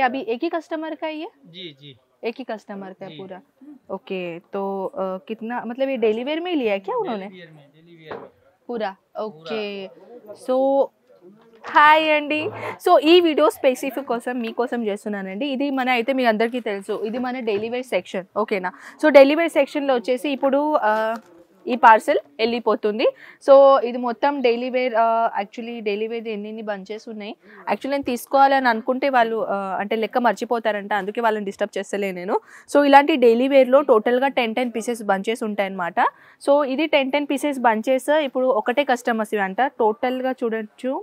अभी एक ही कस्टमर का ही है? जी जी एक ही कस्टमर का है जी। पूरा। ओके, तो कितना मतलब ये डेली वेयर में ही लिया है क्या उन्होंने डेली वियर में पूरा? ఓకే, సో హాయ్ అండి. సో ఈ వీడియో స్పెసిఫిక్ కోసం మీకోసం చేస్తున్నానండి. ఇది మన అయితే మీ అందరికీ తెలుసు, ఇది మన డైలీ వేర్ సెక్షన్, ఓకేనా? సో డైలీ వేర్ సెక్షన్లో వచ్చేసి ఇప్పుడు ఈ పార్సెల్ వెళ్ళిపోతుంది. సో ఇది మొత్తం daily wear. Actually daily wear ఎన్ని బంచెస్ ఉన్నాయి. యాక్చువల్లీ నేను తీసుకోవాలని అనుకుంటే వాళ్ళు అంటే లెక్క మర్చిపోతారంట, అందుకే వాళ్ళని డిస్టర్బ్ చేస్తలే నేను. సో ఇలాంటి డైలీ వేర్లో టోటల్గా 10 పీసెస్ బంచెస్ ఉంటాయన్నమాట. సో ఇది 10 పీసెస్ బంచెస్ ఇప్పుడు ఒకటే కస్టమర్స్ ఇవి అంట. టోటల్గా చూడొచ్చు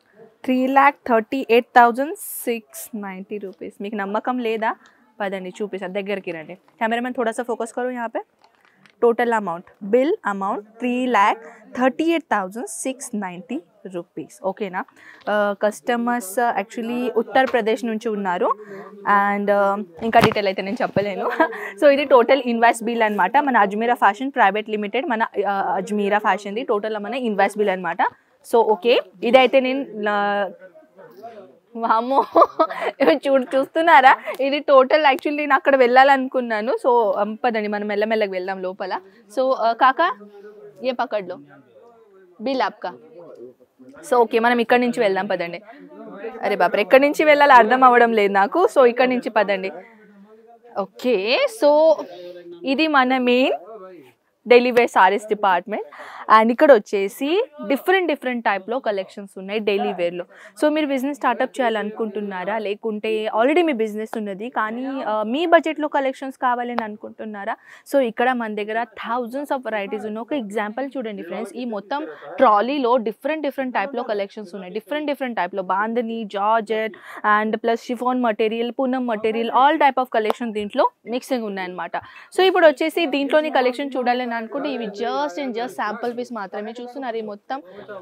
3,38,690 రూపీస్. మీకు నమ్మకం లేదా? పదండి చూపిస్తాను, దగ్గరికి రండి. కెమెరామెన్ थोड़ा सा फोकस करो यहाँ पे. Total amount, bill amount 3,38,690 rupees, ఓకేనా? కస్టమర్స్ యాక్చువల్లీ ఉత్తరప్రదేశ్ నుంచి ఉన్నారు. అండ్ ఇంకా డీటెయిల్ అయితే నేను చెప్పలేను. సో ఇది టోటల్ ఇన్వాయిస్ బిల్ అనమాట. మన అజ్మీరా ఫ్యాషన్ ప్రైవేట్ లిమిటెడ్, మన అజ్మీరా ఫ్యాషన్ది టోటల్ మన ఇన్వాయిస్ బిల్ అనమాట. సో ఓకే, ఇదైతే నేను వామో చూస్తున్నారా, ఇది టోటల్ యాక్చువల్లీ నేను అక్కడ వెళ్ళాలనుకున్నాను. సో పదండి మనం మెల్లమెల్లగా వెళ్దాం లోపల. సో కాకా ఏ పకడ్లో బిల్ ఆప్కా. సో ఓకే, మనం ఇక్కడ నుంచి వెళ్దాం పదండి. అరే బాపరే, ఎక్కడి నుంచి వెళ్ళాలో అర్థం అవ్వడం లేదు నాకు. సో ఇక్కడ నుంచి పదండి. ఓకే, సో ఇది మన main daily wear sarees department. And ఇక్కడ వచ్చేసి డిఫరెంట్ టైప్లో కలెక్షన్స్ ఉన్నాయి డైలీ వేర్లో. సో మీరు బిజినెస్ స్టార్ట్అప్ చేయాలనుకుంటున్నారా, లేకుంటే ఆల్రెడీ మీ బిజినెస్ ఉన్నది కానీ మీ బడ్జెట్లో కలెక్షన్స్ కావాలని అనుకుంటున్నారా? సో ఇక్కడ మన దగ్గర థౌజండ్స్ ఆఫ్ వెరైటీస్ ఉన్నాయి. ఒక ఎగ్జాంపుల్ చూడండి ఫ్రెండ్స్, ఈ మొత్తం ట్రాలీలో డిఫరెంట్ టైప్లో కలెక్షన్స్ ఉన్నాయి. డిఫరెంట్ టైప్లో bandhani, georgette and plus chiffon material, Poonam material, all type of collection దీంట్లో మిక్సింగ్ ఉన్నాయన్నమాట. సో ఇప్పుడు వచ్చేసి దీంట్లోని కలెక్షన్ చూడాలని అనుకుంటే ఇవి జస్ట్ శాంపుల్ పీస్ మాత్రమే. చూస్తున్నారు ఈ మొత్తం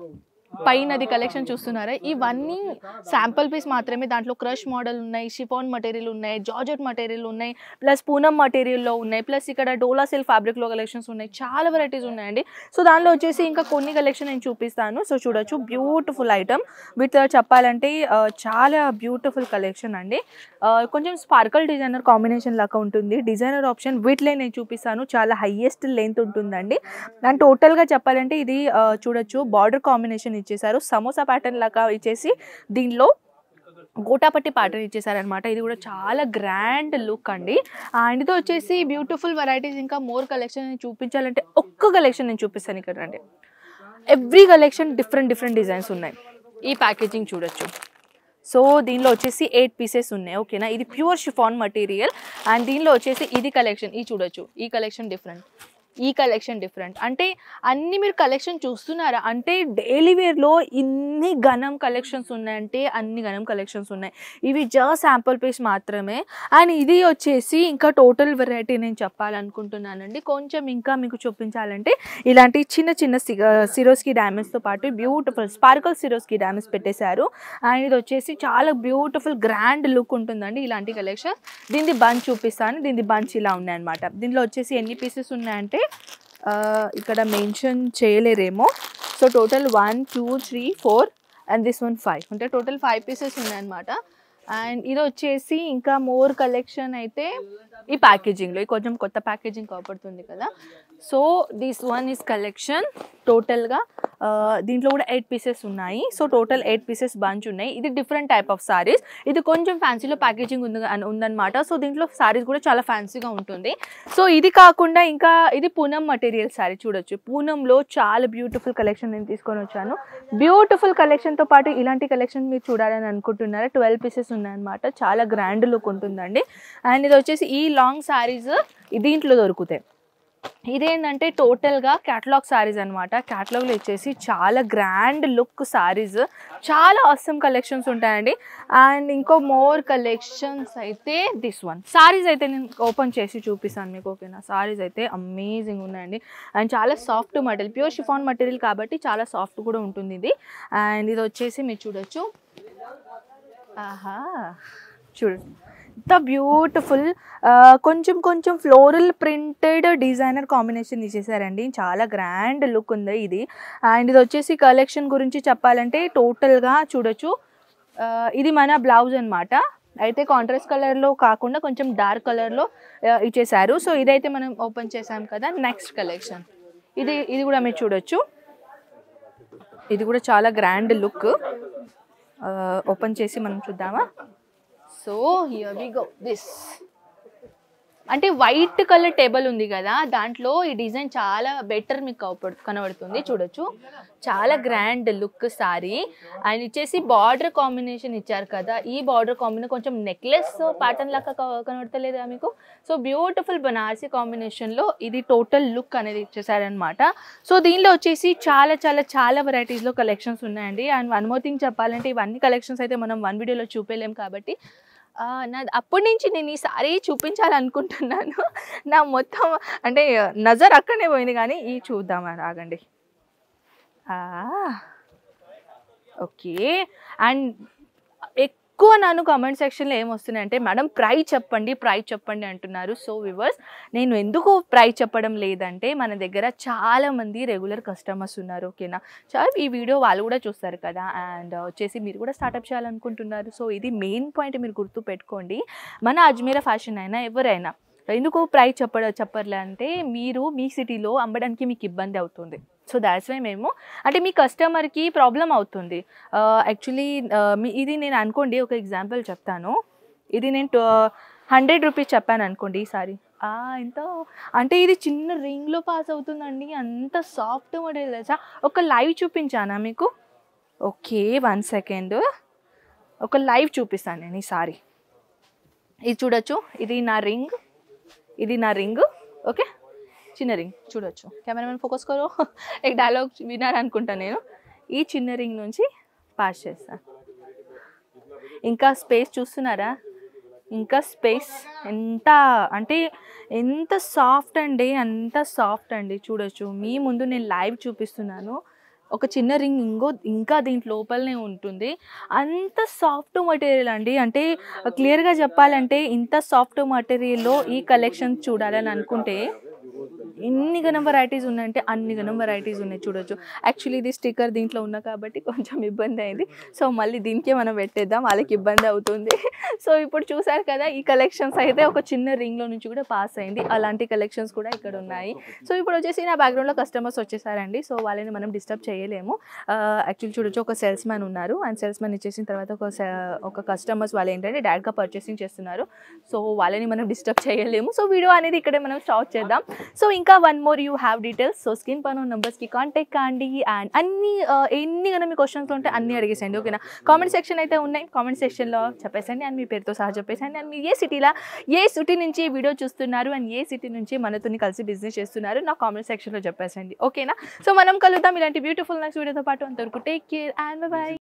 పైనది కలెక్షన్ చూస్తున్నారా, ఇవన్నీ శాంపుల్ పీస్ మాత్రమే. దాంట్లో క్రష్ మోడల్ ఉన్నాయి, షిఫాన్ మటీరియల్ ఉన్నాయి, జార్జెట్ మటీరియల్ ఉన్నాయి, ప్లస్ పూనం మటీరియల్లో ఉన్నాయి, ప్లస్ ఇక్కడ డోలా సిల్క్ ఫ్యాబ్రిక్లో కలెక్షన్స్ ఉన్నాయి. చాలా వెరైటీస్ ఉన్నాయండి. సో దానిలో వచ్చేసి ఇంకా కొన్ని కలెక్షన్ నేను చూపిస్తాను. సో చూడొచ్చు, బ్యూటిఫుల్ ఐటమ్ విత్ చెప్పాలంటే చాలా బ్యూటిఫుల్ కలెక్షన్ అండి. కొంచెం స్పార్కల్ డిజైనర్ కాంబినేషన్ లాగా ఉంటుంది. డిజైనర్ ఆప్షన్ వీటిలో నేను చూపిస్తాను. చాలా హైయెస్ట్ లెంత్ ఉంటుందండి. అండ్ టోటల్గా చెప్పాలంటే ఇది చూడొచ్చు, బార్డర్ కాంబినేషన్ ఇచ్చేసారు, సమోసా ప్యాటర్న్ లాగా ఇచ్చేసి దీనిలో గోటాపట్టి ప్యాటర్న్ ఇచ్చేసారనమాట. ఇది కూడా చాలా గ్రాండ్ లుక్ అండి. అండ్ ఇది వచ్చేసి బ్యూటిఫుల్ వెరైటీస్. ఇంకా మోర్ కలెక్షన్ నేను చూపించాలంటే ఒక్క కలెక్షన్ నేను చూపిస్తాను ఇక్కడ రండి. ఎవ్రీ కలెక్షన్ డిఫరెంట్ డిజైన్స్ ఉన్నాయి. ఈ ప్యాకేజింగ్ చూడొచ్చు. సో దీనిలో వచ్చేసి 8 పీసెస్ ఉన్నాయి, ఓకేనా? ఇది ప్యూర్ షిఫాన్ మటీరియల్. అండ్ దీనిలో వచ్చేసి ఇది కలెక్షన్, ఇది చూడొచ్చు, ఈ కలెక్షన్ డిఫరెంట్, ఈ కలెక్షన్ డిఫరెంట్. అంటే అన్ని మీరు కలెక్షన్ చూస్తున్నారా అంటే డైలీ వేర్లో ఇన్ని గనం కలెక్షన్స్ ఉన్నాయంటే అన్ని గనం కలెక్షన్స్ ఉన్నాయి. ఇవి జస్ట్ శాంపుల్ పీస్ మాత్రమే. అండ్ ఇది వచ్చేసి ఇంకా టోటల్ వెరైటీ నేను చెప్పాలనుకుంటున్నానండి. కొంచెం ఇంకా మీకు చూపించాలంటే ఇలాంటి చిన్న సిరోస్కి డైమండ్స్తో పాటు బ్యూటిఫుల్ స్పార్కల్ సిరోస్కి డైమండ్స్ పెట్టేశారు. అండ్ ఇది వచ్చేసి చాలా బ్యూటిఫుల్ గ్రాండ్ లుక్ ఉంటుందండి ఇలాంటి కలెక్షన్. దీనిది బంచ్ చూపిస్తాను. దీనిది బంచ్ ఇలా ఉన్నాయన్నమాట. దీనిలో వచ్చేసి ఎన్ని పీసెస్ ఉన్నాయంటే ఇక్కడ మెన్షన్ చేయలేరేమో. So total 1 2 3 4 and this one 5 అంటే టోటల్ 5 పీసెస్ ఉన్నాయన్నమాట. అండ్ ఇది వచ్చేసి ఇంకా మోర్ కలెక్షన్ అయితే ఈ ప్యాకేజింగ్లో కొంచెం కొత్త ప్యాకేజింగ్ కాపాడుతుంది కదా. So this one is collection. టోటల్గా దీంట్లో కూడా 8 పీసెస్ ఉన్నాయి. సో టోటల్ 8 పీసెస్ బంచ్ ఉన్నాయి. ఇది డిఫరెంట్ టైప్ ఆఫ్ సారీస్. ఇది కొంచెం ఫ్యాన్సీలో ప్యాకేజింగ్ ఉందన్నమాట. సో దీంట్లో సారీస్ కూడా చాలా ఫ్యాన్సీగా ఉంటుంది. సో ఇది కాకుండా ఇంకా ఇది పూనం మటీరియల్ సారీ చూడొచ్చు. పూనంలో చాలా బ్యూటిఫుల్ కలెక్షన్ నేను తీసుకొని వచ్చాను. బ్యూటిఫుల్ కలెక్షన్తో పాటు ఇలాంటి కలెక్షన్ మీరు చూడాలని అనుకుంటున్నారా? 12 పీసెస్ ఉన్నాయన్నమాట. చాలా గ్రాండ్ లుక్ ఉంటుందండి. అండ్ ఇది వచ్చేసి ఈ లాంగ్ సారీస్ దీంట్లో దొరుకుతాయి. ఇదేంటంటే టోటల్గా క్యాటలాగ్ సారీస్ అనమాట. క్యాటలాగ్లో వచ్చేసి చాలా గ్రాండ్ లుక్ సారీస్, చాలా ఆసమ్ కలెక్షన్స్ ఉంటాయండి. అండ్ ఇంకో మోర్ కలెక్షన్స్ అయితే దిస్ వన్ సారీస్ అయితే నేను ఓపెన్ చేసి చూపిస్తాను మీకు, ఓకేనా? సారీస్ అయితే అమేజింగ్ ఉన్నాయండి. అండ్ చాలా soft material, pure chiffon material కాబట్టి చాలా సాఫ్ట్ కూడా ఉంటుంది ఇది. అండ్ ఇది వచ్చేసి మీరు చూడొచ్చు, ఆహా చూడండి ఎంత బ్యూటిఫుల్ కొంచెం ఫ్లోరల్ ప్రింటెడ్ డిజైనర్ కాంబినేషన్ ఇచ్చేసారండి. చాలా గ్రాండ్ లుక్ ఉంది ఇది. అండ్ ఇది వచ్చేసి కలెక్షన్ గురించి చెప్పాలంటే టోటల్గా చూడొచ్చు, ఇది మన బ్లౌజ్ అనమాట. అయితే కాంట్రాస్ట్ కలర్లో కాకుండా కొంచెం డార్క్ కలర్లో ఇచ్చేసారు. సో ఇదైతే మనం ఓపెన్ చేసాం కదా. నెక్స్ట్ కలెక్షన్ ఇది కూడా మీరు చూడొచ్చు. ఇది కూడా చాలా గ్రాండ్ లుక్. ఓపెన్ చేసి మనం చూద్దామా. So here we go. This అంటే వైట్ కలర్ టేబుల్ ఉంది కదా, దాంట్లో ఈ డిజైన్ చాలా బెటర్ మీకు కనబడుతుంది. చూడొచ్చు, చాలా గ్రాండ్ లుక్ సారీ. అండ్ ఇచ్చేసి బార్డర్ కాంబినేషన్ ఇచ్చారు కదా, ఈ బార్డర్ కాంబినేషన్ కొంచెం నెక్లెస్ ప్యాటర్న్ లాగా కనబడతలేదా మీకు. సో బ్యూటిఫుల్ బనారసి కాంబినేషన్లో ఇది టోటల్ లుక్ అనేది ఇచ్చేసారనమాట. సో దీనిలో వచ్చేసి చాలా చాలా చాలా వెరైటీస్లో కలెక్షన్స్ ఉన్నాయండి. అండ్ వన్ మోర్ థింగ్ చెప్పాలంటే, ఇవన్నీ కలెక్షన్స్ అయితే మనం వన్ వీడియోలో చూపలేం కాబట్టి అప్పటి నుంచి నేను ఈ సారీ చూపించాలనుకుంటున్నాను. నా మొత్తం అంటే నజర్ అక్కడనే పోయింది, కానీ ఈ చూద్దామని ఆగండి. ఓకే. అండ్ ఎక్కువ నన్ను కామెంట్ సెక్షన్లో ఏమొస్తున్నాయంటే, మేడం ప్రైస్ చెప్పండి అంటున్నారు. సో వ్యూవర్స్, నేను ఎందుకు ప్రైస్ చెప్పడం లేదంటే, మన దగ్గర చాలామంది రెగ్యులర్ కస్టమర్స్ ఉన్నారు. ఓకేనా, చాలా ఈ వీడియో వాళ్ళు కూడా చూస్తారు కదా, అండ్ వచ్చేసి మీరు కూడా స్టార్ట్అప్ చేయాలనుకుంటున్నారు. సో ఇది మెయిన్ పాయింట్ మీరు గుర్తు పెట్టుకోండి. మన అజ్మీరా ఫ్యాషన్ అయినా ఎవరైనా ఎందుకు ప్రైస్ చెప్పర్లే అంటే, మీరు మీ సిటీలో అమ్మడానికి మీకు ఇబ్బంది అవుతుంది. సో దాట్స్ వై మేము అంటే మీ కస్టమర్కి ప్రాబ్లం అవుతుంది. యాక్చువల్లీ ఇది నేను అనుకోండి, ఒక ఎగ్జాంపుల్ చెప్తాను. ఇది నేను 100 రూపీస్ చెప్పాను అనుకోండి ఈసారి. ఎంత అంటే ఇది చిన్న రింగ్లో పాస్ అవుతుందండి, అంత సాఫ్ట్ మోడల్ తెలుసా. ఒక లైవ్ చూపించానా మీకు? ఓకే, 1 సెకండ్, ఒక లైవ్ చూపిస్తాను నేను ఈసారి. ఇది చూడొచ్చు, ఇది నా రింగ్. ఓకే, చిన్న రింగ్ చూడొచ్చు. కెమెరామెన్ ఫోకస్ కరో. एक డైలాగ్ వినారనుకుంటా నేను. ఈ చిన్న రింగ్ నుంచి పాస్ చేస్తాను. ఇంకా స్పేస్ చూస్తున్నారా? ఇంకా స్పేస్ ఎంత అంటే ఎంత సాఫ్ట్ అండి, చూడొచ్చు. మీ ముందు నేను లైవ్ చూపిస్తున్నాను. ఒక చిన్న రింగ్ ఇంకా దీంట్ లోపలనే ఉంటుంది. అంత సాఫ్ట్ మెటీరియల్ అండి. అంటే క్లియర్గా చెప్పాలంటే, ఇంత సాఫ్ట్ మెటీరియల్లో ఈ కలెక్షన్ చూడాలని అనుకుంటే ఎన్ని గణం వెరైటీస్ ఉన్నాయంటే అన్ని గణం వెరైటీస్ ఉన్నాయి. చూడొచ్చు. యాక్చువల్లీ ఇది స్టిక్కర్ దీంట్లో ఉన్నా కాబట్టి కొంచెం ఇబ్బంది అయింది. సో మళ్ళీ దీనికే మనం పెట్టేద్దాం, వాళ్ళకి ఇబ్బంది అవుతుంది. సో ఇప్పుడు చూసారు కదా, ఈ కలెక్షన్స్ అయితే ఒక చిన్న రింగ్లో నుంచి కూడా పాస్ అయింది. అలాంటి కలెక్షన్స్ కూడా ఇక్కడ ఉన్నాయి. సో ఇప్పుడు వచ్చేసి నా బ్యాక్గ్రౌండ్లో కస్టమర్స్ వచ్చేసారండి. సో వాళ్ళని మనం డిస్టర్బ్ చేయలేము. యాక్చువల్లీ చూడొచ్చు, ఒక సేల్స్ మ్యాన్ ఉన్నారు. అండ్ సేల్స్ మ్యాన్ ఇచ్చేసిన తర్వాత ఒక కస్టమర్స్ వాళ్ళు ఏంటంటే డైరెక్ట్గా పర్చేసింగ్ చేస్తున్నారు. సో వాళ్ళని మనం డిస్టర్బ్ చేయలేము. సో వీడియో అనేది ఇక్కడే మనం స్టార్ట్ చేద్దాం. సో ఇంకా one more you have details. So screen పైన నెంబర్స్కి కాంటాక్ట్ కాండి. అండ్ ఎన్ని కన్నా మీ క్వశ్చన్స్ ఉంటే అన్నీ అడిగేసండి. ఓకేనా. కామెంట్ సెక్షన్ అయితే ఉన్నాయి, కామెంట్ సెక్షన్లో చెప్పేసండి. అండ్ మీ పేరుతో సహా చెప్పేసండి. అండ్ మీరు ఏ సిటీ నుంచి వీడియో చూస్తున్నారు అండ్ ఏ సిటీ నుంచి మనతో కలిసి బిజినెస్ చేస్తున్నారు నా కామెంట్ సెక్షన్లో చెప్పేసండి. ఓకేనా. సో మనం కలుద్దాం ఇలాంటి బ్యూటిఫుల్ నెక్స్ట్ వీడియోతో పాటు. అంతవరకు టేక్ కేర్ అండ్ బై.